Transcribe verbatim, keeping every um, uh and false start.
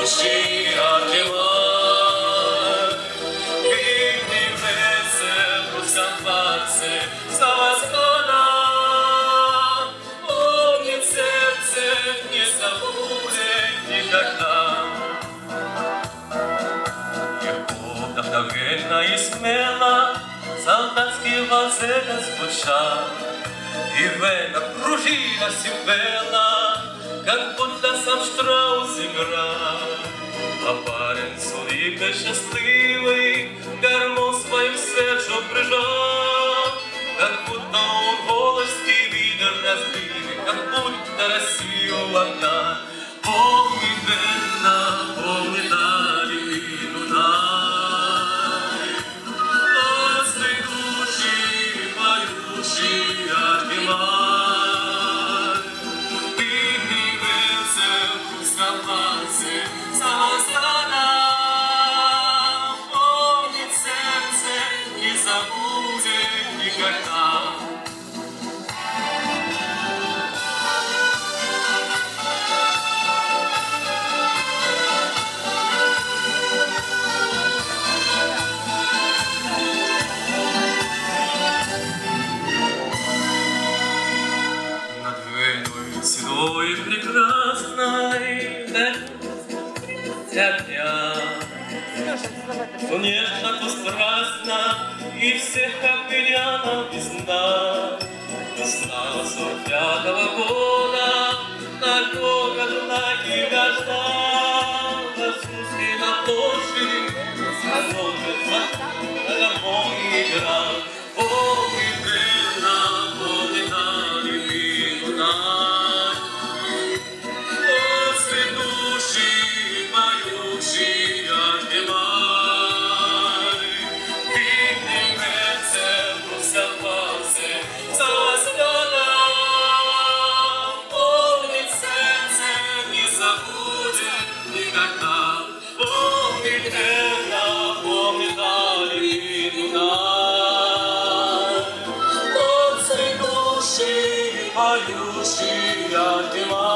душі отнимай. Бідний весел, розкопаться за восхода. Помнит сердце, не забудет никогда. Его вдохновенно и смело солдатский валсет звучал, и вена кружилась и пела, как будто сам Штраус играл. А парень с улыбкой счастливый гармон свою сердцу прижал, как будто он волости видел разбили, как будто Россию одна. Помни, вена, помни, дали вину дай. Отцы души поющие отнимай. Бедный весел, пускавался за восстана. Помнит сердце, не забудет никогда. Седой и прекрасной для дня, то нежно, то страстно, и всех обменяла весна. Весна сорок пятого года на городу на Киеве Французский на площади смотрится, на гармонии играл. Помни, вена, помни, дали вину нам. Отцы души поющие отнимай. Бедный весел, пускавался за восстана. Помнит сердце, не забудет никогда. Помнит это, помнит дали вину нам. Отцы души поющие отнимай.